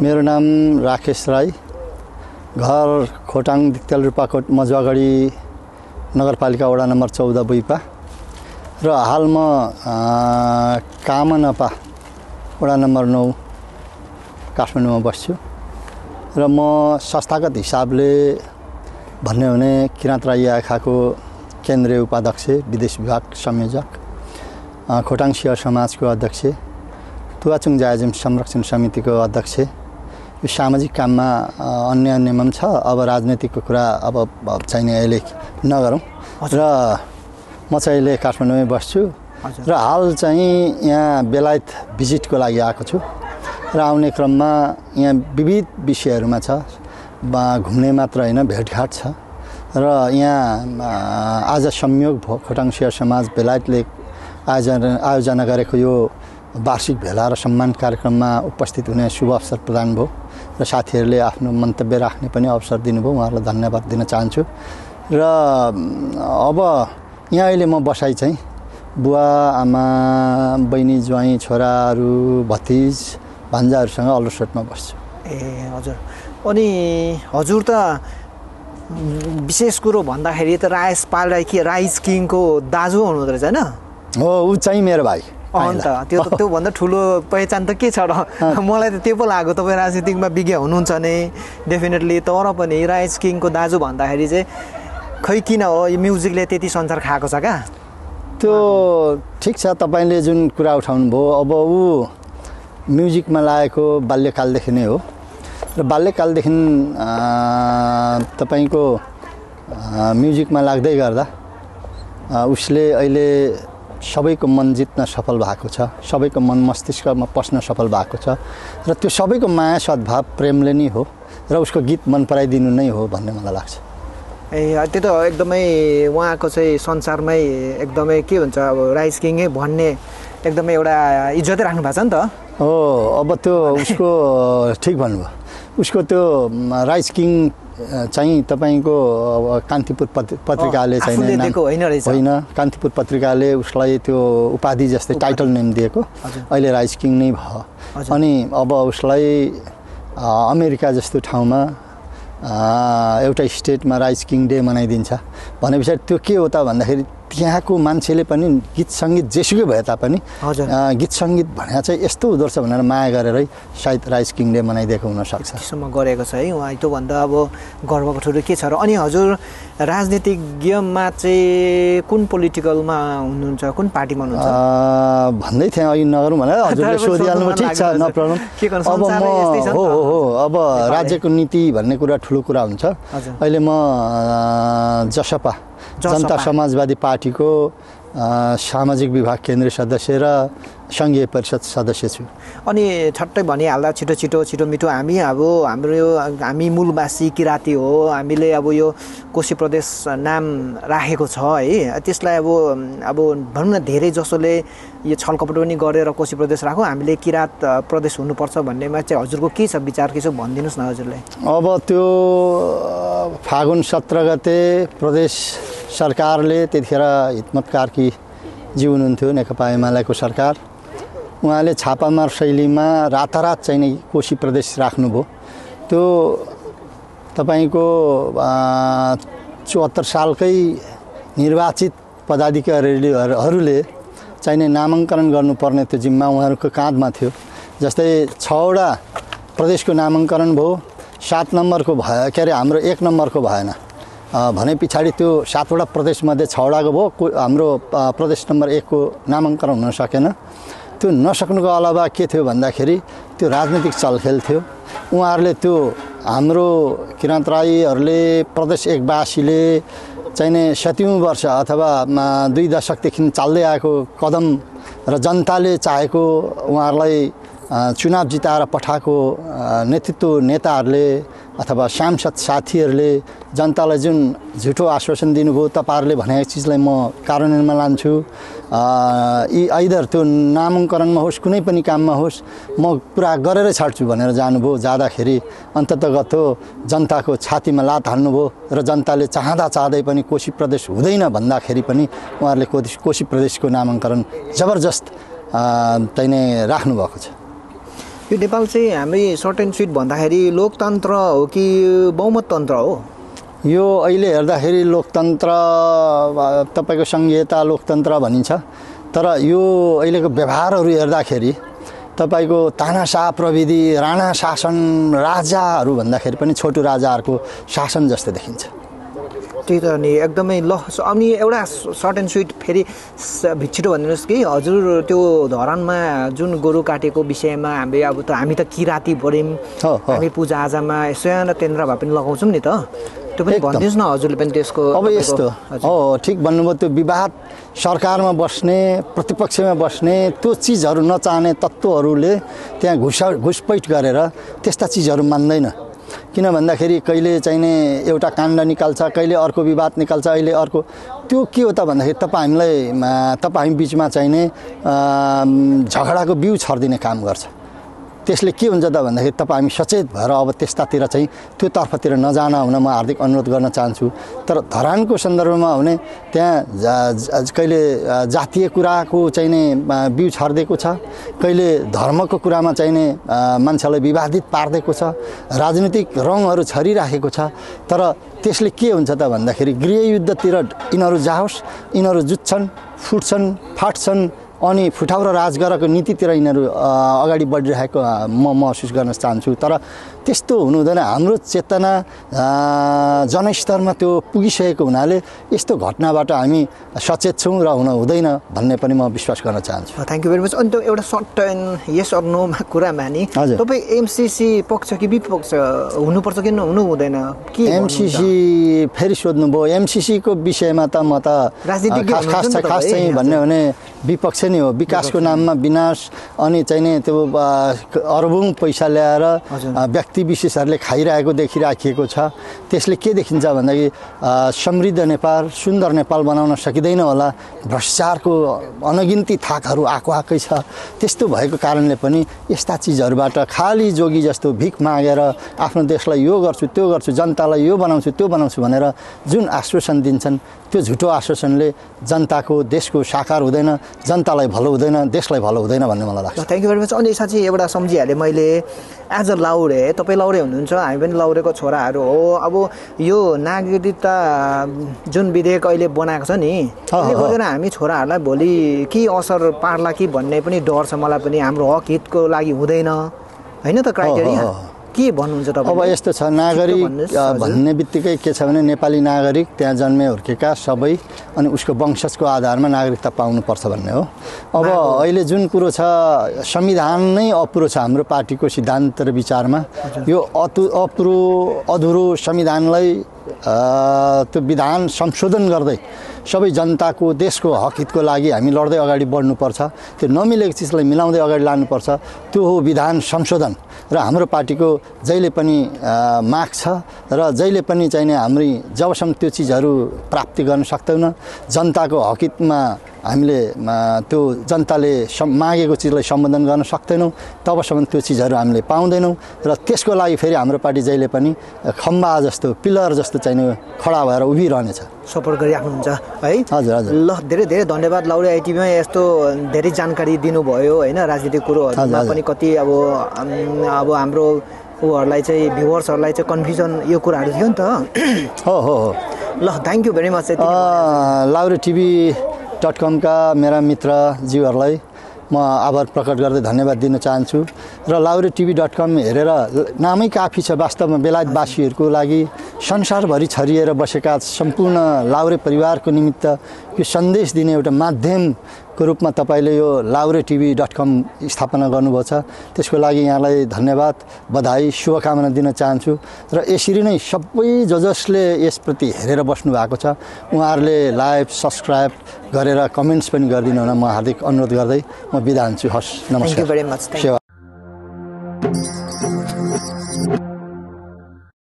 मेरो नाम राकेश राई, घर खोटाङ दिक्तेल रूपाकोट मजुवागढी नगरपालिका वडा नम्बर 14 बुइपा र हाल म कामनपा वडा नम्बर 9 काठमाडौँमा बस्छु र म संस्थागत हिसाबले भन्ने हो भने किराँत राई आखाको केन्द्रीय उपाध्यक्ष, विदेश विभाग संयोजक, खोटाङ सियर समाजको अध्यक्ष, तुवाचुङ जायजुम संरक्षण समितिको अध्यक्ष। यो सामाजिक काममा अन्य पनि छ। अब राजनीतिको कुरा अब चाहिने अहिले नगरौँ र म चाहिँ अहिले काठमाडौँमै बस्छु र हाल चाहिँ यहाँ बेलायत भिजिटको लागि आएको छु र आउने क्रममा यहाँ विविध विषयहरूमा छ, घुम्ने मात्र होइन भेटघाट छ र यहाँ आज संयोग भयो खोटाङ सियर समाज बेलायतले आयोजना गरेको यो वार्षिक भेला र सम्मान कार्यक्रममा उपस्थित हुने शुभ अवसर प्रदान भयो र साथीहरूले आफ्नो मन्तव्य राख्ने पनि अवसर दिनुभयो। उहाँहरूलाई धन्यवाद दिन चाहन्छु र अब यहाँ अहिले म बसाइ चाहिँ बुवा आमा बहिनी ज्वाइँ छोराहरू भतिज भान्जाहरूसँग अल्लोसोटमा बस्छु। ए हजुर, अनि हजुर त विशेष कुरो भन्दाखेरि त रायसपाल राई कि राइज किङको दाजु हुनुहुँदो रहेछ होइन? हो, ऊ चाहिँ मेरो भाइ। अन्त त्योभन्दा ठुलो पहिचान त के छ र? मलाई त त्यो पो लाग्यो तपाईँ राजनीतिकमा विज्ञ हुनुहुन्छ नि डेफिनेटली, तर पनि राइज किङको दाजु भन्दाखेरि चाहिँ खै किन हो यो म्युजिकले त्यति संसार खाएको छ क्या? त्यो ठिक छ, तपाईँले जुन कुरा उठाउनु भयो। अब ऊ म्युजिकमा लागेको बाल्यकालदेखि नै हो र बाल्यकालदेखि तपाईँको म्युजिकमा लाग्दै गर्दा उसले अहिले सबैको मन जित्न सफल भएको छ, सबैको मन मस्तिष्कमा पस्न सफल भएको छ र त्यो सबैको माया सद्भाव प्रेमले नै हो र उसको गीत मन पराइदिनु नै हो भन्ने मलाई लाग्छ। ए त्यो त एकदमै उहाँको चाहिँ संसारमै एकदमै के भन्छ अब राइज किङै भन्ने एकदमै एउटा इज्जतै राख्नु भएको छ नि त। हो, अब त्यो उसको ठिक भन्नुभयो, उसको त्यो राइज किङ चाहिँ तपाईँको कान्तिपुर पत्रिकाले चाहिँ होइन, कान्तिपुर पत्रिकाले उसलाई त्यो उपाधि जस्तै टाइटल नेम दिएको, अहिले राइज किङ नै भयो। अनि अब उसलाई अमेरिका जस्तो ठाउँमा एउटा स्टेटमा राइज किङ डे मनाइदिन्छ भनेपछि त्यो के हो त भन्दाखेरि त्यहाँको मान्छेले पनि गीत सङ्गीत जेसुकै भए तापनि गीत सङ्गीत भने चाहिँ यस्तो हुँदो रहेछ भनेर माया गरेरै सायद राइज किङ डे मनाइदिएको हुनसक्छ। त्यसमा गरेको छ है उहाँ। त्योभन्दा अब गर्वको ठुलो के छ र? अनि हजुर राजनीतिज्ञमा चाहिँ कुन पोलिटिकलमा हुनुहुन्छ, कुन पार्टीमा हुनुहुन्छ? भन्दै थिएँ अघि नगरौँ भनेर हजुरले सोधिहाल्नु। ठिक छ, नो प्रब्लम। अब म हो अब राज्यको नीति भन्ने कुरा ठुलो कुरा हुन्छ। अहिले म जसपा जनता समाजवादी पार्टीको सामाजिक विभाग केन्द्रीय सदस्य र सङ्घीय परिषद सदस्य छु। अनि छट्टै भनिहाल्दा छिटो मिठो हामी मूलवासी किराँती हो, हामीले अब यो कोशी प्रदेश नाम राखेको छ है, त्यसलाई अब भनौँ न धेरै जसोले यो छलकपट पनि गरेर कोशी प्रदेश राखौँ, हामीले किराँत प्रदेश हुनुपर्छ भन्नेमा चाहिँ हजुरको के छ विचार, के छ भनिदिनुहोस् न हजुरले। अब त्यो फागुन 17 गते प्रदेश सरकारले त्यतिखेर हितमत कार्की जी हुनुहुन्थ्यो, नेकपा एमालेको सरकार, उहाँले छापामार शैलीमा रातारात चाहिँ नै कोशी प्रदेश राख्नुभयो। त्यो तपाईँको 74 सालकै निर्वाचित पदाधिकारीहरूले चाहिँ नै नामाङ्कन गर्नुपर्ने त्यो जिम्मा उहाँहरूको काँधमा थियो। जस्तै 6वटा प्रदेशको नामाङ्कन भयो, 7 नम्बरको भयो, के अरे हाम्रो 1 नम्बरको भएन भने पछाडि त्यो 7वटा प्रदेशमध्ये 6वटाको भयो, हाम्रो प्रदेश नम्बर 1 को नामाङ्कन हुन सकेन। त्यो नसक्नुको अलावा के थियो भन्दाखेरि त्यो राजनीतिक चलखेल थियो। उहाँहरूले त्यो हाम्रो किराँत राईहरूले प्रदेश 1 वासीले चाहिँ नै 70औं वर्ष अथवा 2 दशकदेखि चाल्दै आएको कदम र जनताले चाहेको उहाँहरूलाई चुनाव जिताएर पठाएको नेतृत्व नेताहरूले अथवा सांसद साथीहरूले जनतालाई जुन झुटो आश्वासन दिनुभयो, तपाईँहरूले भनेको चिजलाई म कार्यान्वयनमा लान्छु, आइदर त्यो नामाङ्कनमा होस् कुनै पनि काममा होस् म पुरा गरेरै छाड्छु भनेर जानुभयो। जाँदाखेरि अन्ततगत जनताको छातीमा लात हाल्नुभयो र जनताले चाहँदै पनि कोशी प्रदेश हुँदैन भन्दाखेरि पनि उहाँहरूले कोशी प्रदेशको नामाङ्कन जबरजस्त चाहिँ नै राख्नुभएको छ। यो नेपाल चाहिँ हामी सर्ट एन्ड स्विट भन्दाखेरि लोकतन्त्र हो कि बहुमततन्त्र हो? यो अहिले हेर्दाखेरि लोकतन्त्र तपाईको संघीयता लोकतन्त्र भनिन्छ, तर यो अहिलेको व्यवहारहरू हेर्दाखेरि तपाईको तानाशाह प्रविधि राणा शासन राजाहरू भन्दाखेरि पनि छोटो राजाहरूको शासन जस्तो देखिन्छ। त्यही त नि एकदमै ल। अनि एउटा सर्ट एन्ड स्विट फेरि छिटो भनिदिनुहोस् कि हजुर त्यो धरानमा जुन गोरु काटेको विषयमा हामी त किराती बढ्यौँ, हामी पूजाआजामा सानो तेन्द्र भए पनि लगाउँछौँ नि त, त्यो पनि भनिदिनुहोस् न हजुरले पनि त्यसको। अब यस्तो हो, ठिक भन्नुभयो, त्यो विवाद सरकारमा बस्ने प्रतिपक्षमा बस्ने त्यो चिजहरू नचाहने तत्त्वहरूले त्यहाँ घुसपैठ गरेर त्यस्ता चिजहरू मान्दैन। किन भन्दाखेरि कहिले चाहिने एउटा काण्ड निकाल्छ, कहिले अर्को विवाद निकाल्छ, अहिले अर्को। त्यो के हो त भन्दाखेरि तपाईँ बिचमा चाहिने झगडाको बिउ छरिदिने काम गर्छ। त्यसले के हुन्छ त भन्दाखेरि तपाईँ हामी सचेत भएर अब त्यस्तातिर चाहिँ त्यो तर्फतिर नजान हुन म हार्दिक अनुरोध गर्न चाहन्छु। तर धरानको सन्दर्भमा भने त्यहाँ कहिले जातीय कुराको चाहिने बिउ छरिदिएको छ, कहिले धर्मको कुरामा चाहिने मान्छेलाई विवादित पारिदिएको छ, राजनीतिक रङहरू छरिराखेको छ। तर त्यसले के हुन्छ त भन्दाखेरि गृहयुद्धतिर यिनीहरू जाओस्, यिनीहरू जुत्छन्, फुट्छन्, फाट्छन्, अनि फुटाउरो राज गरेको नीतितिर यिनीहरू अगाडि बढिरहेको म महसुस गर्न चाहन्छु। तर त्यस्तो हुनु हुँदैन। हाम्रो चेतना जनस्तरमा त्यो पुगिसकेको हुनाले यस्तो घटनाबाट हामी सचेत छौँ र हुन हुँदैन भन्ने पनि म विश्वास गर्न चाहन्छु। Thank you very much. अनि त्यो एउटा सर्ट एन्ड यस अर नोमा कुरामा नि तपाईँ एमसिसी पक्ष कि विपक्ष हुनुपर्छ कि हुनु हुँदैन कि? एमसिसी फेरि सोध्नुभयो। एमसिसीको विषयमा त म त खास चाहिँ भन्ने हो भने विपक्ष नै हो। विकासको नाममा विनाश अनि चाहिने त्यो अरबौँ पैसा ल्याएर व्यक्ति विशेषहरूले खाइरहेको देखिराखिएको छ। त्यसले के देखिन्छ भन्दाखेरि समृद्ध नेपाल, सुन्दर नेपाल बनाउन सकिँदैन होला। भ्रष्टाचारको अनगिन्ती थाकहरू आएकै छ। त्यस्तो भएको कारणले पनि यस्ता चिजहरूबाट खाली जोगी जस्तो भिख मागेर आफ्नो देशलाई यो गर्छु त्यो गर्छु, जनतालाई यो बनाउँछु त्यो बनाउँछु भनेर जुन आश्वासन दिन्छन्, त्यो झुटो आश्वासनले जनताको देशको साकार हुँदैन, जनतालाई भलो हुँदैन, देशलाई भलो हुँदैन भन्ने मलाई लाग्छ। Thank you very much. अनि साँच्चै एउटा सम्झिहालेँ मैले, एज अ लाउरे, तपाईँ लाउरे हुनुहुन्छ, हामी पनि लाउरेको छोराहरू हो। अब यो नागरिकता जुन विधेयक अहिले बनाएको छ नि, त्यसले गर्दा हामी छोराहरूलाई भोलि के असर पार्ला कि भन्ने पनि डर छ मलाई पनि। हाम्रो हक हितको लागि हुँदैन होइन त क्राइटेरिया? के भन्नुहुन्छ तपाईँ? अब यस्तो छ, नागरिक भन्ने बित्तिकै के छ भने नेपाली नागरिक त्यहाँ जन्मे हुर्केका सबै अनि उसको वंशजको आधारमा नागरिकता पाउनुपर्छ भन्ने हो। अब अहिले जुन कुरो छ, संविधान नै अपुरो छ हाम्रो पार्टीको सिद्धान्त र विचारमा। यो अधुरो संविधानलाई त्यो विधान संशोधन गर्दै सबै जनताको देशको हक हितको लागि हामी लड्दै अगाडि बढ्नुपर्छ। त्यो नमिलेको चिजलाई मिलाउँदै अगाडि लानुपर्छ। त्यो हो विधान संशोधन। र हाम्रो पार्टीको जहिले पनि माग छ र जहिले पनि चाहिने हाम्रो जबसम्म त्यो चिजहरू प्राप्ति गर्न सक्दैनौँ, जनताको हक हितमा हामीले त्यो जनताले मागेको चिजलाई सम्बोधन गर्न सक्दैनौँ, तबसम्म त्यो चिजहरू हामीले पाउँदैनौँ। र त्यसको लागि फेरि हाम्रो पार्टी जहिले पनि खम्बा जस्तो, पिलर जस्तो चाहिने खडा भएर उभिरहनेछ। सपोर्ट गरिराख्नुहुन्छ है? हजुर हजुर। ल, धेरै धेरै धन्यवाद लाउरे आइटिभीमा यस्तो धेरै जानकारी दिनुभयो होइन, राजनीतिक कुरोहरूमा पनि कति अब हाम्रो उहरूलाई चाहिँ भ्युवर्सहरूलाई चाहिँ कन्फ्युजन यो कुराहरू थियो नि त। हो हो हो। ल, thank you very much. lauretivi.com का मेरा मित्रज्यूहरूलाई म आभार प्रकट गर्दै धन्यवाद दिन चाहन्छु। र lauretivi.com हेरेर नामै काफी छ वास्तवमा बेलायतवासीहरूको लागि, संसारभरि छरिएर बसेका सम्पूर्ण लाउरे परिवारको निमित्त यो सन्देश दिने एउटा माध्यमको रूपमा तपाईँले यो lauretivi.com स्थापना गर्नुभएको छ। त्यसको लागि यहाँलाई धन्यवाद, बधाई, शुभकामना दिन चाहन्छु। र यसरी नै सबै जसले यसप्रति हेरेर बस्नु भएको छ उहाँहरूले लाइभ सब्सक्राइब गरेर कमेन्ट्स पनि गरिदिनु हुन म हार्दिक अनुरोध गर्दै म बिदा हुन्छु। हस्, नमस्कार। Thank you very much.